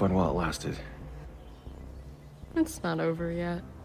fun while it lasted. It's not over yet.